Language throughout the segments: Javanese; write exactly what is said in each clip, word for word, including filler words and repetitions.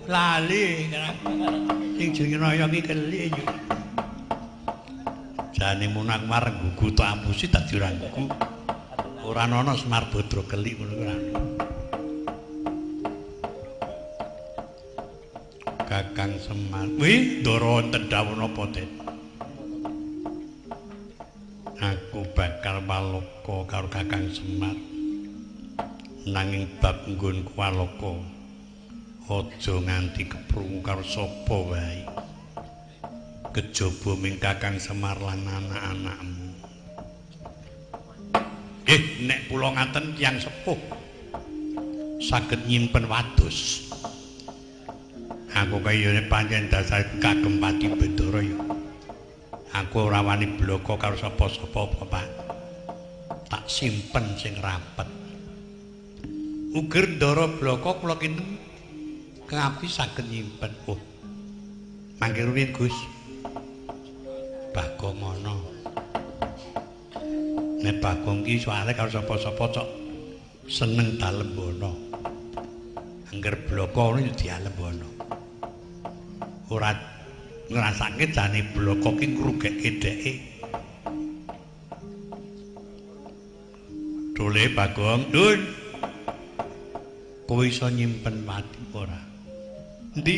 lali sing jenenge raya ki keli jane munak mareng gugu to ampusi dadi ora gugu ora ana Semar Badra keli ngono ora Kakang Semar wih ndara wonten dawuh napa ten aku bakal waloka karo Kakang Semar nanging bab nggonku waloka aja nganti keprungu karo sapa wae kejaba ming Kakang Semar lan anak-anakmu eh nek kula ngaten tiyang sepuh saged nyimpen wadus aku kayane pancen dasar kagem Pati Bandara ya aku ora wani bloko karo sapa-sapa Pak tak simpen sing rapet uger ndara bloko kula kinten kapi saged nyimpen oh mangke ruwin Gus Bagong ana nek Bagong ki soalé karo sapa-sapa cok seneng dalembono angger bloko ngono ya dialembono ora ngrasake jane bloko ki ngrugekke dheke dole Bagong dun kowe iso nyimpen pati ora ndi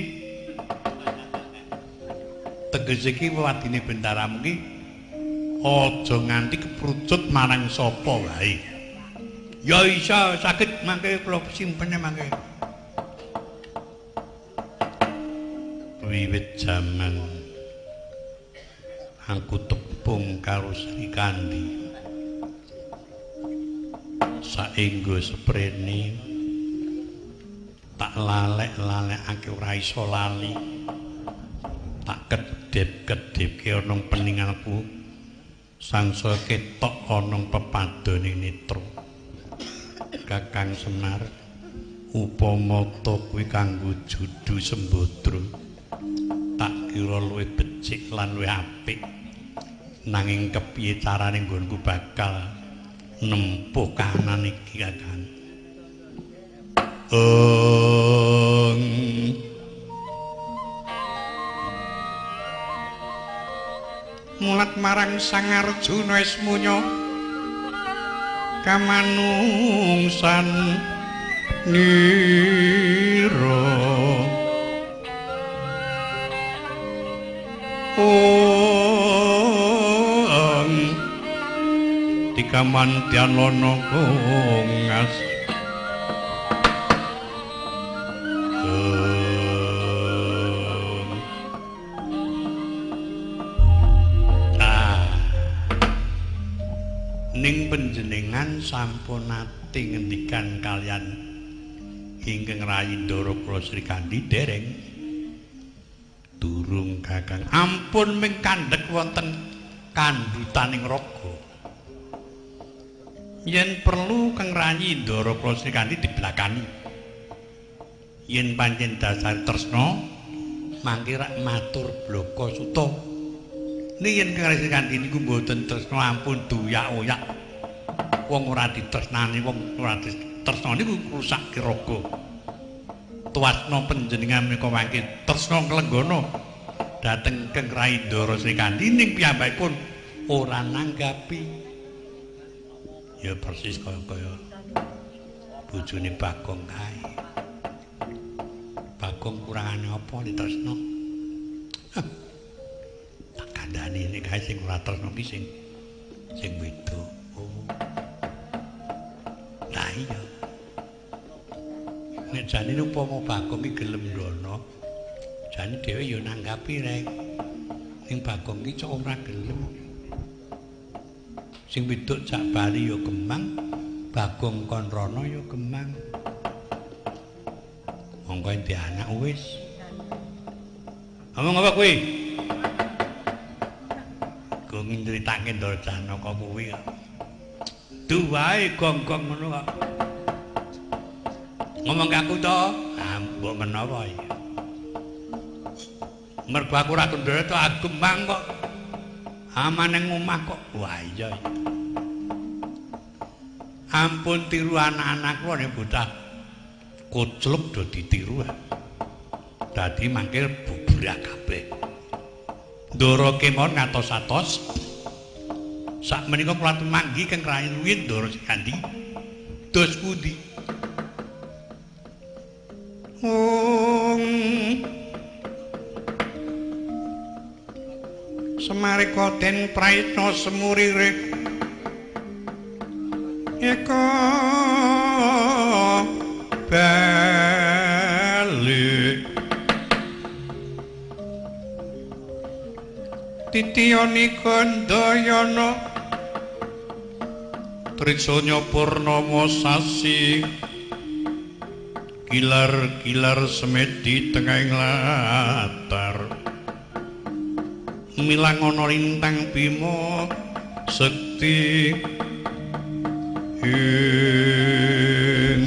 tegese iki wadine bendaramu ki aja nganti keprucut marang sapa wae ya iso saged mangke kula simpene mangke wiwit jaman aku tepung karo Sri Kandi saenggo sprene tak lalek-lalekake ora iso lali tak kedip-kedipke ana peninganku sangsa ketok ana pepadane netra Kakang Semar upama ta kuwi kanggo judu Sembadra tak kira luwih becik lan luwih apik nanging kepiye carane nggonku bakal nempuh kahanan iki Kakang ong mulat marang Sang Arjuna Ismunya kamanungsan nira ong dikamantyan lono kongas ning panjenengan sampun nate ngendikan kalian ingkang rayi Ndara Kula Sri Kandi dereng durung Kakang ampun ming kandhek wonten kandhutaning raga yen perlu kang rayi Ndara Kula Sri Kandi dibelakani yen pancen dasar tresna mangke rak matur bloko suta ning yen kang Sri Kandi niku mboten tresna ampun doyak-oyak wong ora ditresnani wong ora ditresna niku rusak raga tuwasna panjenengan menika mangke tresna klenggana dhateng Kang Rai Ndara Sri Kandi ning piyambakipun ora nanggapi ya persis kaya-kaya bojone Bagong kae Bagong kurangane apa ditresna tak kandhani nek kae sing ora tresna ki sing sing wedok oh lah iya nek jane upama Bagong iki gelem ndono jane dhewe ya nanggapi rek ning Bagong iki cok ora gelem sing wedok jak bali ya gemang Bagong kon rono ya gemang monggo ente anak wis ngomong apa kuwi kok ngritake Ndara Janaka kuwi kok duwae gong-gong ngono kok ngomong ke aku to ah mbok menapa iki mergo aku Ratu Ndara to agembang kok aman ning omah kok wah iya ampun tiru anak-anakku nek bocah kocluk do ditiru dadi mangkir buburak kabeh. Ndara kemawon ngatos-atos. Sakmenika kula tumanggi keng Rayi Ruyin Ndara Sikandi. Dos pundi? Om Semarika den praitna semurire eka bali titiyani Gandayana Trisanya Purnama sasi kilar-kilar semedi tengahing latar milang ana lintang bima sekti ing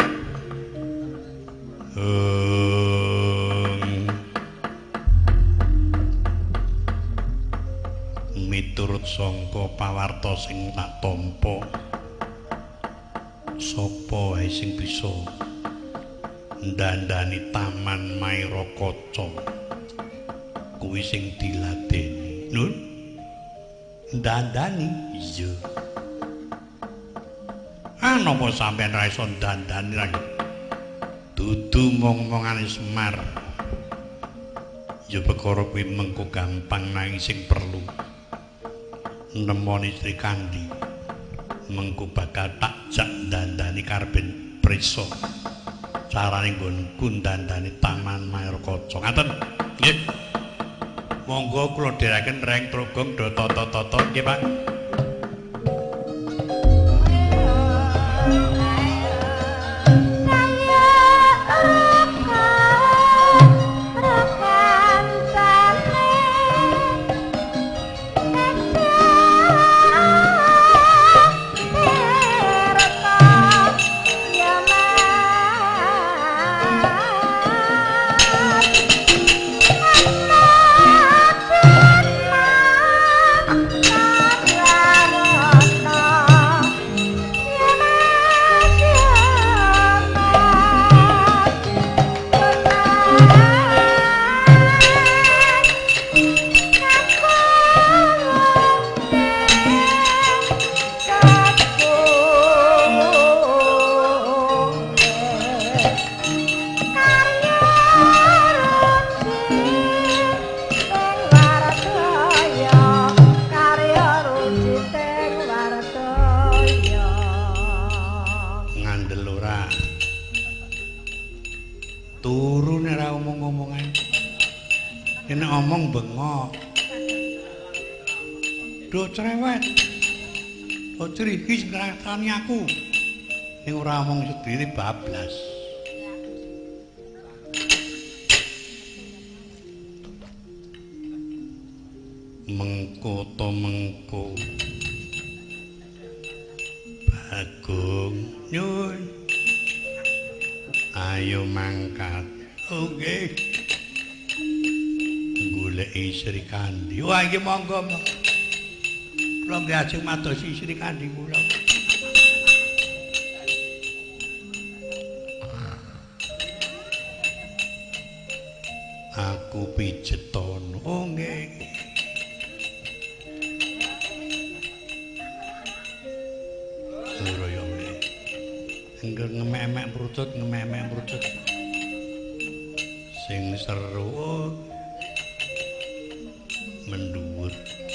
miturut sangka pawarta sing tak tampa sapa wae sing bisa ndandani taman Mairakaca kuwi sing diladeni. Nun ndandani iya. Ah napa sampean ra iso ndandani ra? Dudu mong-mongane Semar. Ya perkara kuwi mengko gampang nanging sing perlu nemoni Sri Kandi. Mengko bakal tak jak ndandani karepen prisa. Carane nggonku ndandani taman Mairakaca. Ngaten. Nggih. Monggo kula dherekaken reng trogong do tata-tata nggih Pak. Omong bengok do cerewet do cerihis ngerasani aku yang ora omong sendiri bablas mengko to mengko Bagong nyun ayo mangkat oke okay. Goleki Sri Kandi. Wah iki monggo. Kula nggih ajeng madosi Sri Kandi kula. Aku pijeton. Oh nggih. Loro yo nggih. Engger ngemek-emek prutut, ngemek-emek prutut. Sing seru. Menduwur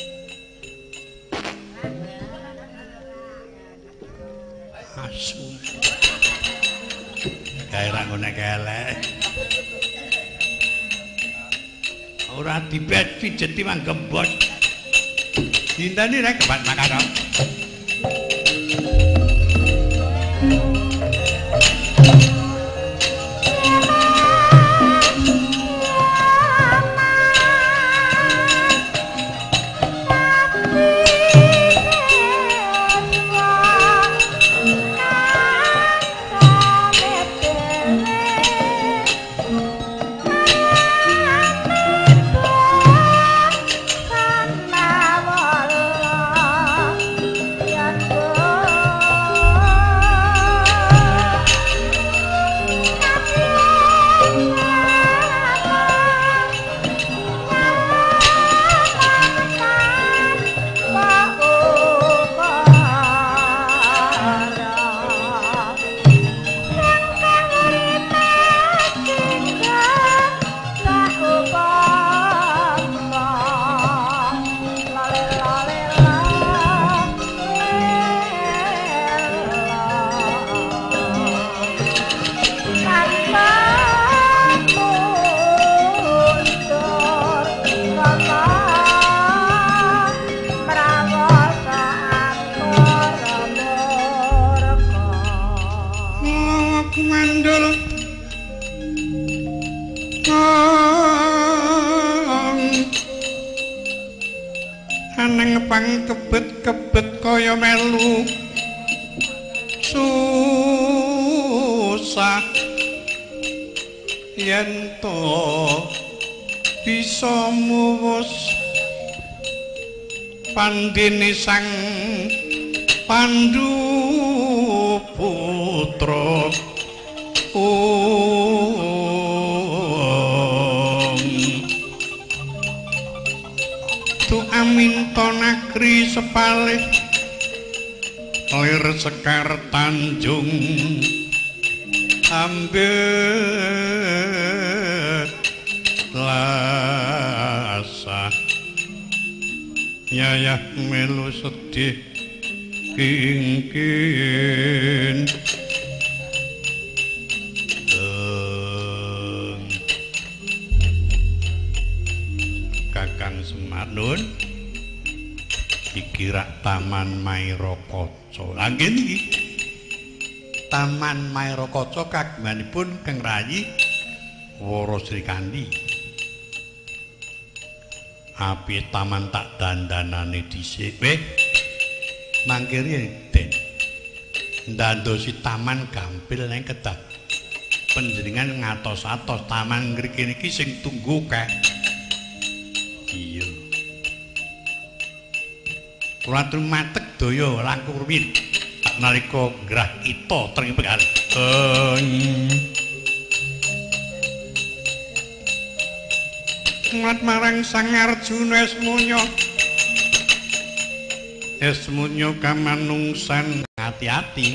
asu gairah ngene kelek ora dibet pijeti mang gembos dinteni rek kebat makarop Aneng pang kebet-kebet kaya melu susah yen to bisa muwus pandene sang Pandu putra tu aminta negeri sepalih lir sekar Tanjung ambet lasah yayah melu sedih kingkin Kakang Semar nun iki rak Taman Mairakaca. Lah nggih niki Taman Mairakaca kagunganipun Kang Rayi Wara Srikandi. Api taman tak dandanane dhisik. Weh mangke riyen Den ndandosi taman gampil neng kedah panjenengan ngatos-atos taman ngriki niki sing tunggu kae. Iya. Kula atur matek daya langkung rumiyin nalika grah ita tring pegal. Ngat marang Sang Arjuna Esmunya. Esmunya kamanungsan hati-hati.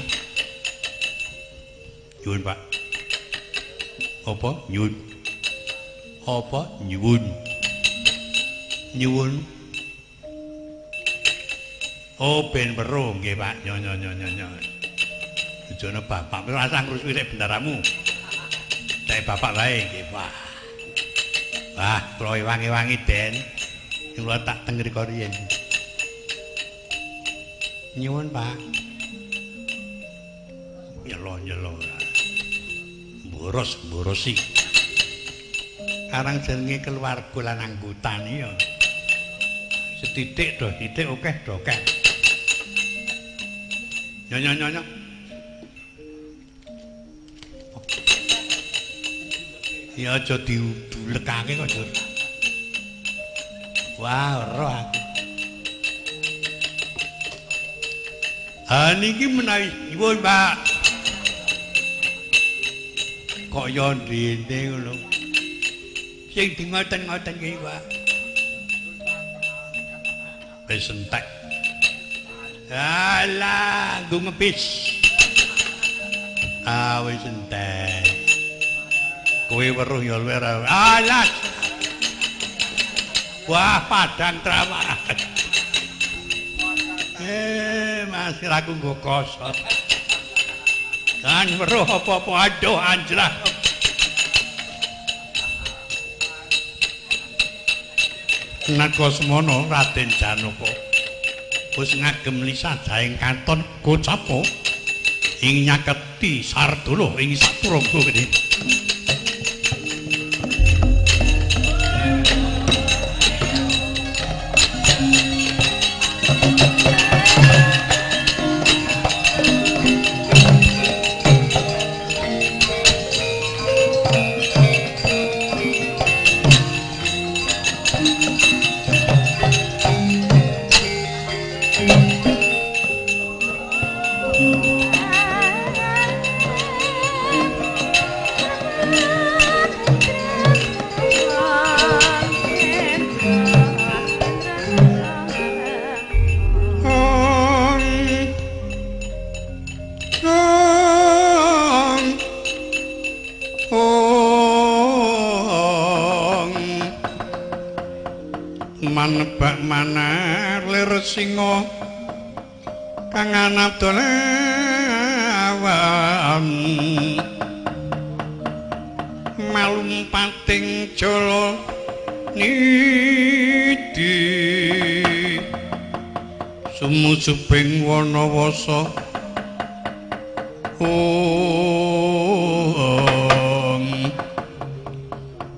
Nyuwun Pak. Apa? Nyuwun. Apa? Nyuwun. Nyuwun. Oh ben weruh nggih Pak. Nyo nyo nyo nyo nyo. Tujuane bapak ora sang ngrusuhi rek bendaramu. Cek bapak wae nggih Pak. Wah, kula wangi-wangi Den. Kula tak teng mriko riyen. Nyuwun Pak. Nyelo-nyelo. Boros-borosi. Karang jenenge keluarga lan anggotane ya. Setitik do titik akeh do akeh. Nyo-nyo-nyo. Ya aja diulekake kok, Jur. Wah, ora aku. Ah niki menawi nyuwun, Pak. Kok ya ndene ngono. Sing di ngoten-ngoten iki, Pak. Wis entek. Alah, nggo ngepis. Ah wis entek. Kowe weruh ya luwih ora. Alah. Wah, padang trawaran. Eh, masih aku nggo kosot. Kan weruh apa-apa aduh anjlak. Nakasmana Raden Janaka wis ngagem lisadaing kanton Kocapa ing nyaketi Sardula ing saturangga kene. Manebak manar lir singa kang anadol awan malumpating jala nidi sumusuping wana wasa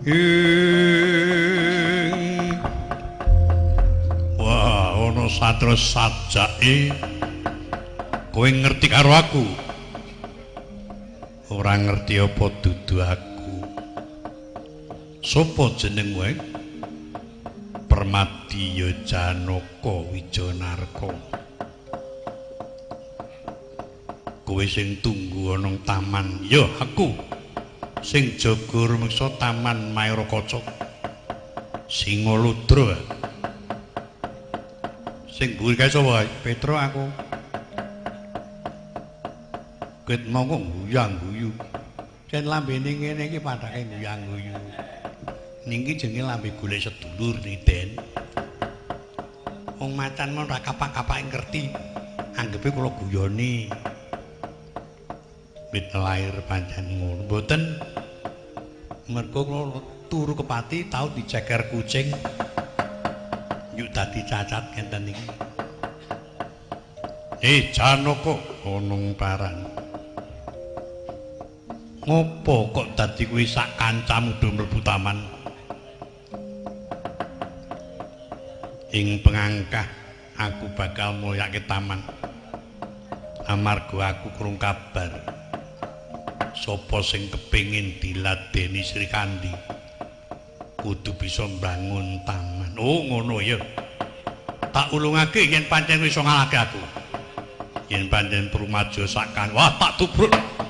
Wah, ana satria sajake. Kowe ngerti karo aku? Ora ngerti apa dudu aku. Sopo jenengmu? Permadi Janaka Wijanarka. Kowe sing tunggu ana taman, ya aku. Sing jaga rumeksa taman Mayorakaca. Singaludra. Sing mburi kae sapa? Petro aku. Ket mau kok guyang-guyu. Jan lambene ngene iki padake guyang-guyu. Niki jenenge lambe golek sedulur nih, Den. Wong macan mon ra kapak-kapake ngerti. Anggepe kula guyoni. Wit lair pancen ngono. Mboten mergo kula turu kepati tau diceker kucing. Yuk dadi cacat ngenten iki. Eh Janaka onong paran. Ngopo kok dadi kuwi sak kancamu do mlebu taman? Ing pengangkah aku bakal mulyake taman. Amarga aku krung kabar sapa sing kepengin diladeni Sri Kandi kudu bisa mbangun taman. Oh ngono ya. Tak ulungake yen pancen iso ngalahke aku. Yen pancen Prumaja sakkan, wah tak tubruk.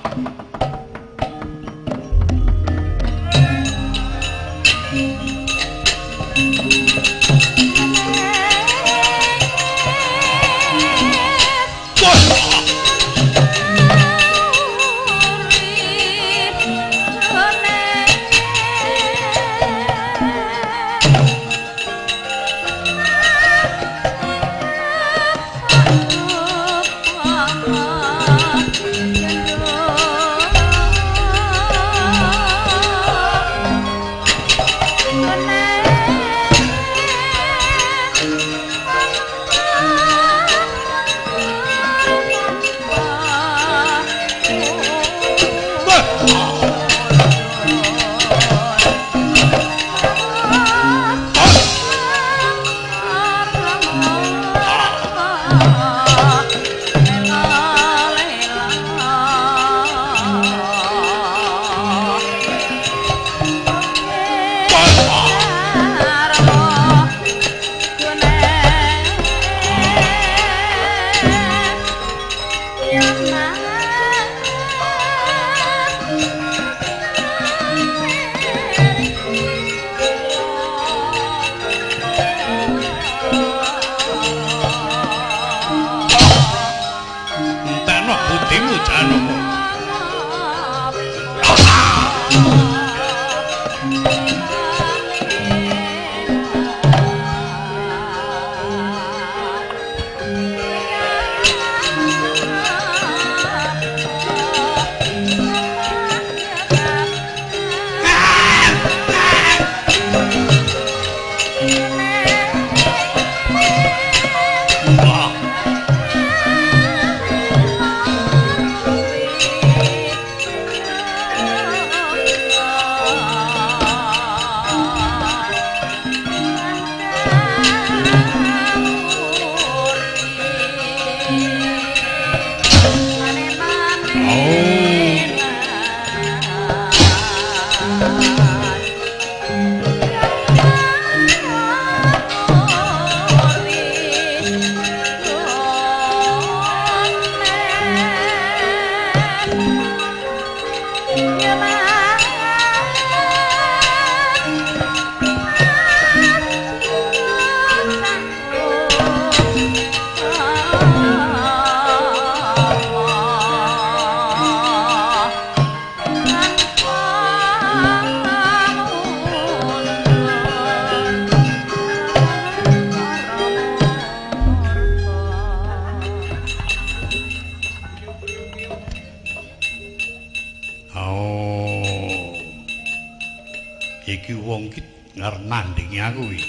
Nandingi aku iki.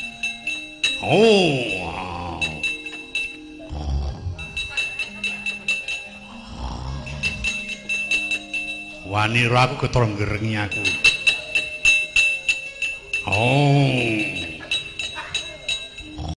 Oh. Wani ro aku ketrenggerengi aku. Oh.